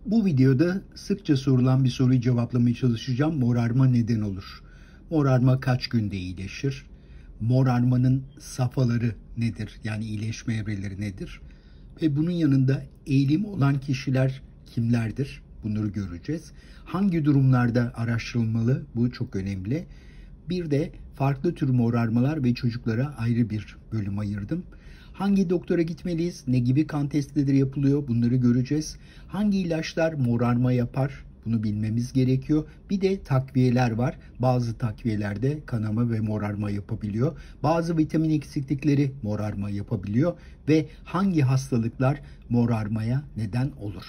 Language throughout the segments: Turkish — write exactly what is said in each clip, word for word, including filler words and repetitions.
Bu videoda sıkça sorulan bir soruyu cevaplamaya çalışacağım. Morarma neden olur? Morarma kaç günde iyileşir? Morarmanın safhaları nedir? Yani iyileşme evreleri nedir? Ve bunun yanında eğilim olan kişiler kimlerdir? Bunları göreceğiz. Hangi durumlarda araştırılmalı? Bu çok önemli. Bir de farklı tür morarmalar ve çocuklara ayrı bir bölüm ayırdım. Hangi doktora gitmeliyiz? Ne gibi kan testleri yapılıyor? Bunları göreceğiz. Hangi ilaçlar morarma yapar? Bunu bilmemiz gerekiyor. Bir de takviyeler var. Bazı takviyelerde kanama ve morarma yapabiliyor. Bazı vitamin eksiklikleri morarma yapabiliyor. Ve hangi hastalıklar morarmaya neden olur?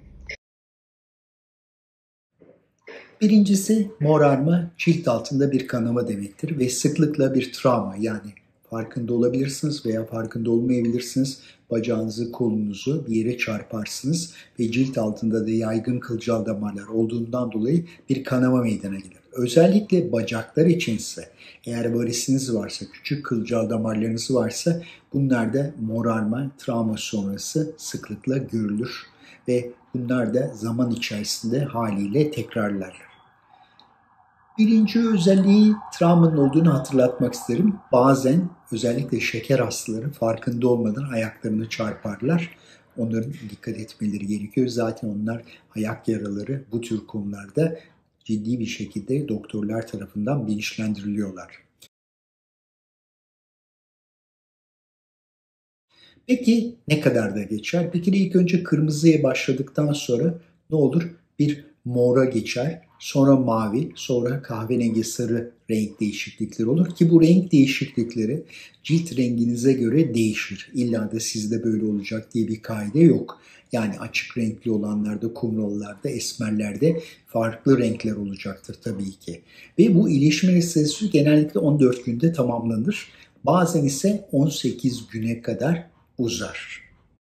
Birincisi, morarma cilt altında bir kanama demektir ve sıklıkla bir travma, yani farkında olabilirsiniz veya farkında olmayabilirsiniz. Bacağınızı, kolunuzu bir yere çarparsınız ve cilt altında da yaygın kılcal damarlar olduğundan dolayı bir kanama meydana gelir. Özellikle bacaklar içinse, eğer varisiniz varsa, küçük kılcal damarlarınız varsa bunlarda morarma, travma sonrası sıklıkla görülür ve bunlar da zaman içerisinde haliyle tekrarlarlar. Birinci özelliği travmanın olduğunu hatırlatmak isterim. Bazen özellikle şeker hastaları farkında olmadan ayaklarını çarparlar. Onların dikkat etmeleri gerekiyor. Zaten onlar ayak yaraları bu tür konularda ciddi bir şekilde doktorlar tarafından bilinçlendiriliyorlar. Peki ne kadar da geçer? Bir kere ilk önce kırmızıya başladıktan sonra ne olur? Bir mora geçer, sonra mavi, sonra kahverengi sarı renk değişiklikleri olur ki bu renk değişiklikleri cilt renginize göre değişir. İlla da sizde böyle olacak diye bir kaide yok. Yani açık renkli olanlarda, kumralılarda, esmerlerde farklı renkler olacaktır tabii ki. Ve bu iyileşme süresi genellikle on dört günde tamamlanır. Bazen ise on sekiz güne kadar uzar.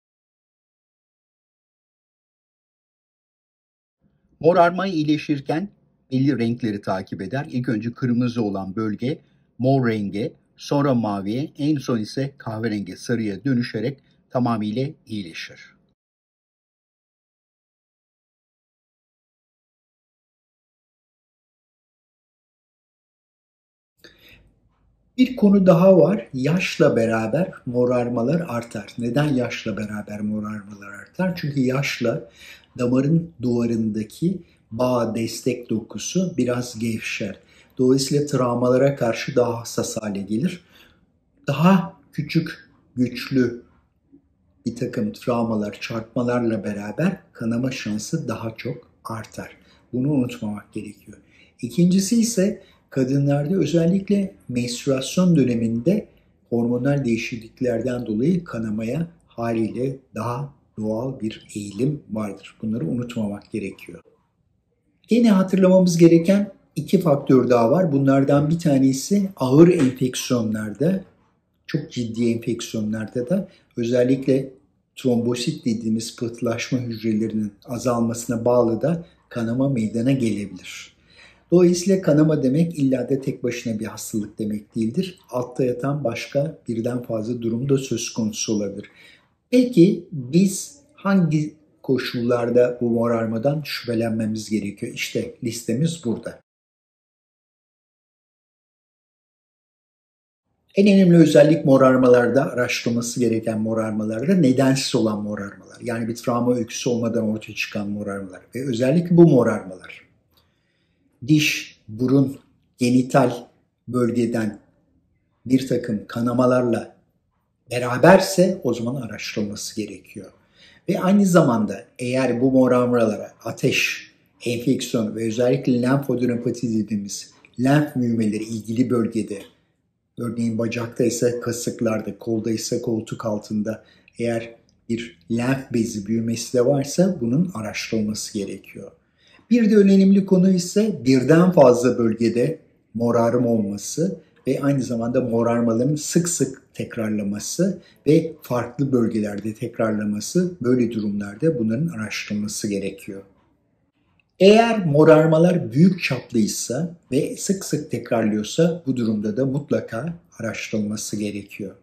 Morarma iyileşirken belli renkleri takip eder. İlk önce kırmızı olan bölge mor renge, sonra maviye, en son ise kahverengi sarıya dönüşerek tamamıyla iyileşir. Bir konu daha var. Yaşla beraber morarmalar artar. Neden yaşla beraber morarmalar artar? Çünkü yaşla damarın duvarındaki bağ destek dokusu biraz gevşer. Dolayısıyla travmalara karşı daha hassas hale gelir. Daha küçük, güçlü bir takım travmalar, çarpmalarla beraber kanama şansı daha çok artar. Bunu unutmamak gerekiyor. İkincisi ise kadınlarda özellikle menstruasyon döneminde hormonal değişikliklerden dolayı kanamaya haliyle daha doğal bir eğilim vardır. Bunları unutmamak gerekiyor. Yine hatırlamamız gereken iki faktör daha var. Bunlardan bir tanesi ağır enfeksiyonlarda, çok ciddi enfeksiyonlarda da özellikle trombosit dediğimiz pıhtılaşma hücrelerinin azalmasına bağlı da kanama meydana gelebilir. Dolayısıyla kanama demek illa da tek başına bir hastalık demek değildir. Altta yatan başka birden fazla durum da söz konusu olabilir. Peki biz hangi koşullarda bu morarmadan şüphelenmemiz gerekiyor? İşte listemiz burada. En önemli özellik morarmalarda, araştırılması gereken morarmalarda nedensiz olan morarmalar. Yani bir travma öyküsü olmadan ortaya çıkan morarmalar. Ve özellikle bu morarmalar diş, burun, genital bölgeden bir takım kanamalarla beraberse o zaman araştırılması gerekiyor. Ve aynı zamanda eğer bu morarmalara ateş, enfeksiyon ve özellikle lenfadenopati dediğimiz lenf büyümeleri ilgili bölgede, örneğin bacakta ise kasıklarda, kolda ise koltuk altında eğer bir lenf bezi büyümesi de varsa bunun araştırılması gerekiyor. Bir de önemli konu ise birden fazla bölgede morarma olması ve aynı zamanda morarmaların sık sık tekrarlaması ve farklı bölgelerde tekrarlaması, böyle durumlarda bunların araştırılması gerekiyor. Eğer morarmalar büyük çaplıysa ve sık sık tekrarlıyorsa bu durumda da mutlaka araştırılması gerekiyor.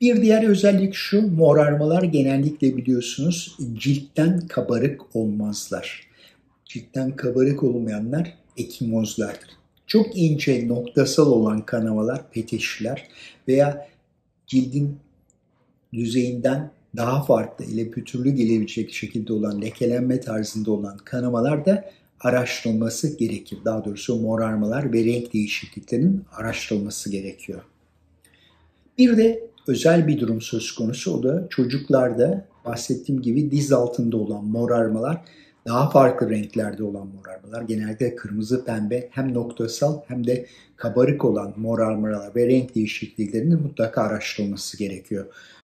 Bir diğer özellik şu, morarmalar genellikle biliyorsunuz ciltten kabarık olmazlar. Ciltten kabarık olmayanlar ekimozlardır. Çok ince noktasal olan kanamalar, peteşler veya cildin düzeyinden daha farklı ile pütürlü gelebilecek şekilde olan lekelenme tarzında olan kanamalar da araştırılması gerekir. Daha doğrusu morarmalar ve renk değişikliklerinin araştırılması gerekiyor. Bir de özel bir durum söz konusu, o da çocuklarda bahsettiğim gibi diz altında olan morarmalar, daha farklı renklerde olan morarmalar, genellikle kırmızı, pembe, hem noktasal hem de kabarık olan morarmalar ve renk değişikliklerinin mutlaka araştırılması gerekiyor.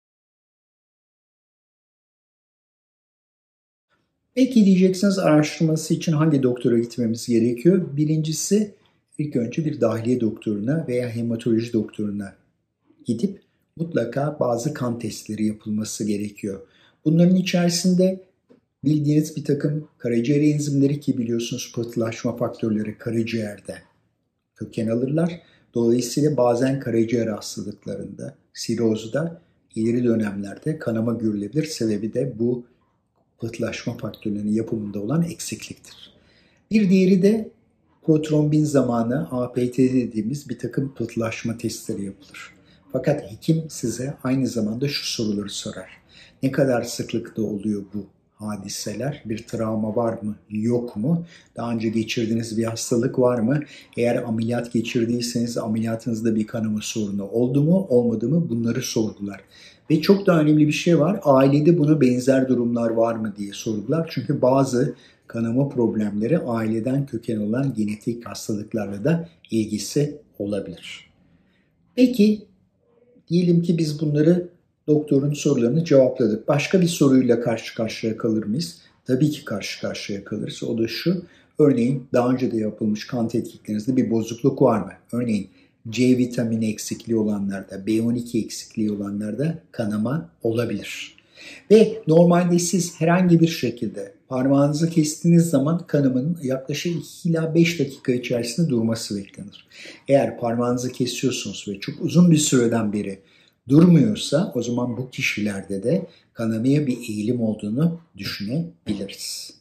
Peki diyeceksiniz, araştırması için hangi doktora gitmemiz gerekiyor? Birincisi, ilk önce bir dahiliye doktoruna veya hematoloji doktoruna gidip mutlaka bazı kan testleri yapılması gerekiyor. Bunların içerisinde bildiğiniz bir takım karaciğer enzimleri, ki biliyorsunuz pıhtılaşma faktörleri karaciğerde köken alırlar. Dolayısıyla bazen karaciğer hastalıklarında, sirozda ileri dönemlerde kanama görülebilir. Sebebi de bu pıhtılaşma faktörlerinin yapımında olan eksikliktir. Bir diğeri de protrombin zamanı A P T dediğimiz bir takım pıhtılaşma testleri yapılır. Fakat hekim size aynı zamanda şu soruları sorar. Ne kadar sıklıkta oluyor bu hadiseler? Bir travma var mı, yok mu? Daha önce geçirdiğiniz bir hastalık var mı? Eğer ameliyat geçirdiyseniz ameliyatınızda bir kanama sorunu oldu mu, olmadı mı? Bunları sorgular. Ve çok da önemli bir şey var. Ailede buna benzer durumlar var mı diye sorgular. Çünkü bazı kanama problemleri aileden köken olan genetik hastalıklarla da ilgisi olabilir. Peki, diyelim ki biz bunları, doktorun sorularını cevapladık. Başka bir soruyla karşı karşıya kalır mıyız? Tabii ki karşı karşıya kalırız. O da şu, örneğin daha önce de yapılmış kan tetkiklerinizde bir bozukluk var mı? Örneğin C vitamini eksikliği olanlarda, B on iki eksikliği olanlarda kanama olabilir. Ve normalde siz herhangi bir şekilde parmağınızı kestiğiniz zaman kanamanın yaklaşık iki ila beş dakika içerisinde durması beklenir. Eğer parmağınızı kesiyorsunuz ve çok uzun bir süreden beri durmuyorsa, o zaman bu kişilerde de kanamaya bir eğilim olduğunu düşünebiliriz.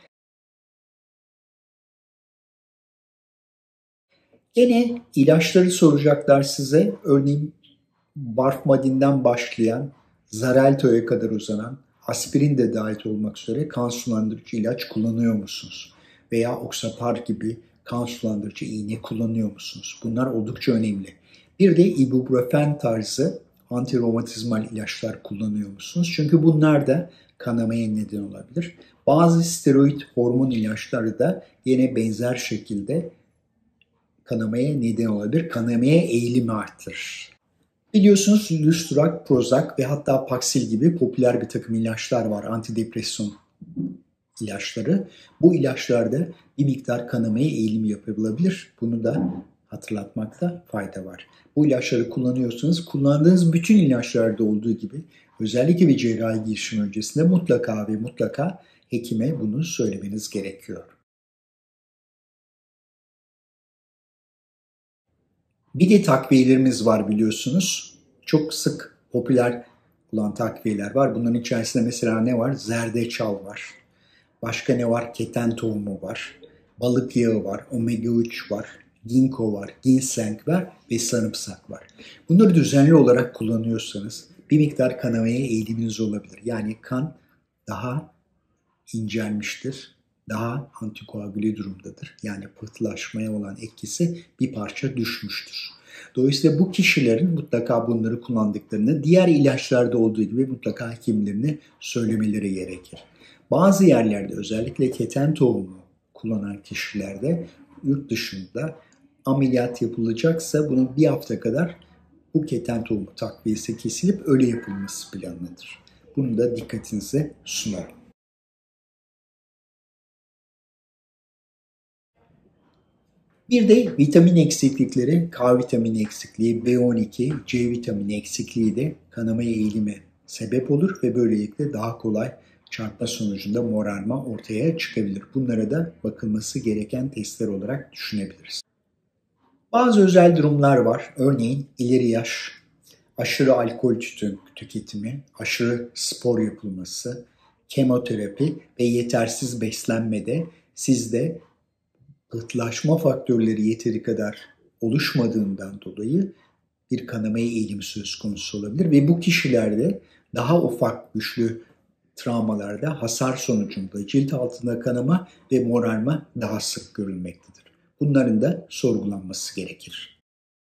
Gene ilaçları soracaklar size. Örneğin Barfmadin'den başlayan, Xarelto'ya kadar uzanan, aspirin de dahil olmak üzere kan sulandırıcı ilaç kullanıyor musunuz? Veya Oxapar gibi kan sulandırıcı iğne kullanıyor musunuz? Bunlar oldukça önemli. Bir de ibuprofen tarzı antiromatizmal ilaçlar kullanıyor musunuz? Çünkü bunlar da kanamaya neden olabilir. Bazı steroid hormon ilaçları da yine benzer şekilde kanamaya neden olabilir. Kanamaya eğilimi arttırır. Biliyorsunuz Lustrak, Prozac ve hatta Paxil gibi popüler bir takım ilaçlar var. Antidepresyon ilaçları. Bu ilaçlarda bir miktar kanamaya eğilim yapılabilir. Bunu da hatırlatmakta fayda var. Bu ilaçları kullanıyorsanız, kullandığınız bütün ilaçlarda olduğu gibi özellikle bir cerrahi girişim öncesinde mutlaka ve mutlaka hekime bunu söylemeniz gerekiyor. Bir de takviyelerimiz var biliyorsunuz. Çok sık popüler olan takviyeler var. Bunların içerisinde mesela ne var? Zerdeçal var. Başka ne var? Keten tohumu var. Balık yağı var. Omega üç var. Ginkgo var. Ginseng var ve sarımsak var. Bunları düzenli olarak kullanıyorsanız bir miktar kanamaya eğiliminiz olabilir. Yani kan daha incelmiştir. Daha antikoagüle durumdadır. Yani pıhtılaşmaya olan etkisi bir parça düşmüştür. Dolayısıyla bu kişilerin mutlaka bunları kullandıklarını diğer ilaçlarda olduğu gibi mutlaka hekimlerine söylemeleri gerekir. Bazı yerlerde özellikle keten tohumu kullanan kişilerde yurt dışında ameliyat yapılacaksa bunun bir hafta kadar bu keten tohumu takviyesi kesilip öyle yapılması planlanır. Bunu da dikkatinize sunarım. Bir de vitamin eksiklikleri, K vitamini eksikliği, B on iki, C vitamini eksikliği de kanamaya eğilime sebep olur ve böylelikle daha kolay çarpma sonucunda morarma ortaya çıkabilir. Bunlara da bakılması gereken testler olarak düşünebiliriz. Bazı özel durumlar var. Örneğin ileri yaş, aşırı alkol tütün tüketimi, aşırı spor yapılması, kemoterapi ve yetersiz beslenmede sizde pıhtılaşma faktörleri yeteri kadar oluşmadığından dolayı bir kanamaya eğilimi söz konusu olabilir ve bu kişilerde daha ufak güçlü travmalarda hasar sonucunda cilt altında kanama ve morarma daha sık görülmektedir. Bunların da sorgulanması gerekir.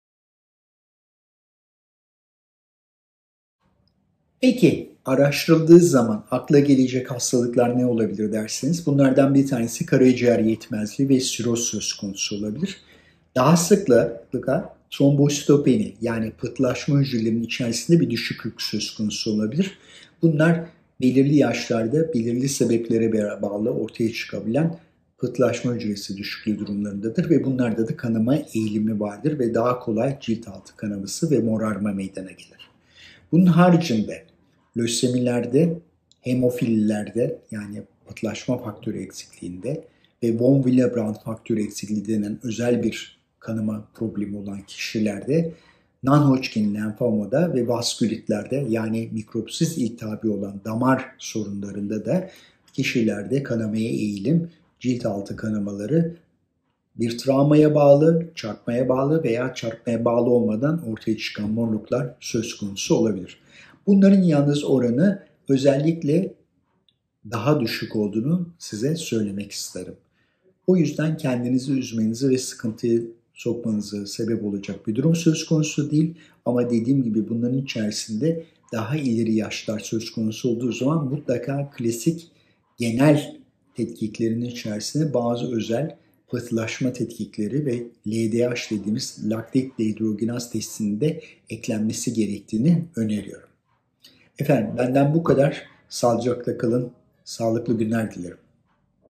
Peki, araştırıldığı zaman akla gelecek hastalıklar ne olabilir derseniz, bunlardan bir tanesi karaciğer yetmezliği ve siroz söz konusu olabilir. Daha sıklıkla trombositopeni yani pıhtılaşma hücrelerinin içerisinde bir düşüklük söz konusu olabilir. Bunlar belirli yaşlarda belirli sebeplere bağlı ortaya çıkabilen pıhtılaşma hücresi düşüklüğü durumlarındadır ve bunlarda da kanama eğilimi vardır ve daha kolay cilt altı kanaması ve morarma meydana gelir. Bunun haricinde lösemilerde, hemofililerde yani pıhtılaşma faktörü eksikliğinde ve von Willebrand faktörü eksikliği denen özel bir kanama problemi olan kişilerde non-Hodgkin lenfomada ve vaskülitlerde yani mikropsiz iltihabi olan damar sorunlarında da kişilerde kanamaya eğilim, cilt altı kanamaları bir travmaya bağlı, çarpmaya bağlı veya çarpmaya bağlı olmadan ortaya çıkan morluklar söz konusu olabilir. Bunların yalnız oranı özellikle daha düşük olduğunu size söylemek isterim. O yüzden kendinizi üzmenizi ve sıkıntıya sokmanızı sebep olacak bir durum söz konusu değil. Ama dediğim gibi bunların içerisinde daha ileri yaşlar söz konusu olduğu zaman mutlaka klasik genel tetkiklerin içerisinde bazı özel pıhtılaşma tetkikleri ve L D H dediğimiz laktik dehidrogenaz testinin de eklenmesi gerektiğini öneriyorum. Efendim benden bu kadar. Sağlıcakla kalın, sağlıklı günler dilerim.